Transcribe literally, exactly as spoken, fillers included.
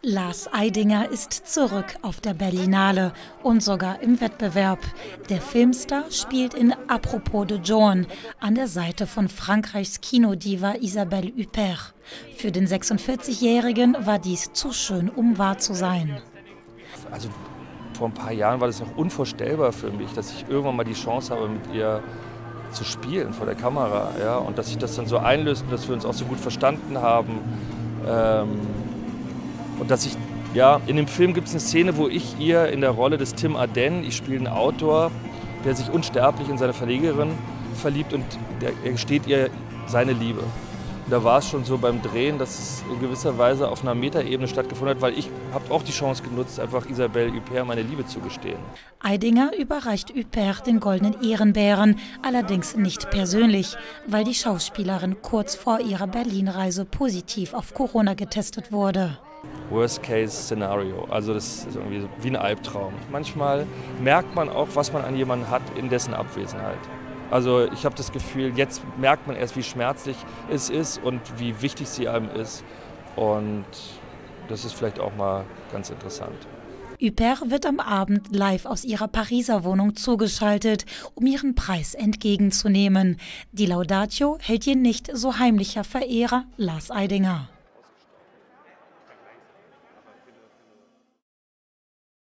Lars Eidinger ist zurück auf der Berlinale und sogar im Wettbewerb. Der Filmstar spielt in Apropos de Joan an der Seite von Frankreichs Kinodiva Isabelle Huppert. Für den sechsundvierzigjährigen war dies zu schön, um wahr zu sein. Also vor ein paar Jahren war das noch unvorstellbar für mich, dass ich irgendwann mal die Chance habe, mit ihr zu spielen vor der Kamera. Ja? Und dass sich das dann so einlöst und dass wir uns auch so gut verstanden haben. Ähm Und dass ich, ja, in dem Film gibt es eine Szene, wo ich ihr in der Rolle des Tim Arden, ich spiele einen Autor, der sich unsterblich in seine Verlegerin verliebt und der, er gesteht ihr seine Liebe. Und da war es schon so beim Drehen, dass es in gewisser Weise auf einer Metaebene stattgefunden hat, weil ich habe auch die Chance genutzt, einfach Isabelle Huppert meine Liebe zu gestehen. Eidinger überreicht Huppert den Goldenen Ehrenbären, allerdings nicht persönlich, weil die Schauspielerin kurz vor ihrer Berlinreise positiv auf Corona getestet wurde. Worst-Case-Szenario, also das ist irgendwie so wie ein Albtraum. Manchmal merkt man auch, was man an jemanden hat in dessen Abwesenheit. Also ich habe das Gefühl, jetzt merkt man erst, wie schmerzlich es ist und wie wichtig sie einem ist. Und das ist vielleicht auch mal ganz interessant. Huppert wird am Abend live aus ihrer Pariser Wohnung zugeschaltet, um ihren Preis entgegenzunehmen. Die Laudatio hält ihr nicht so heimlicher Verehrer Lars Eidinger.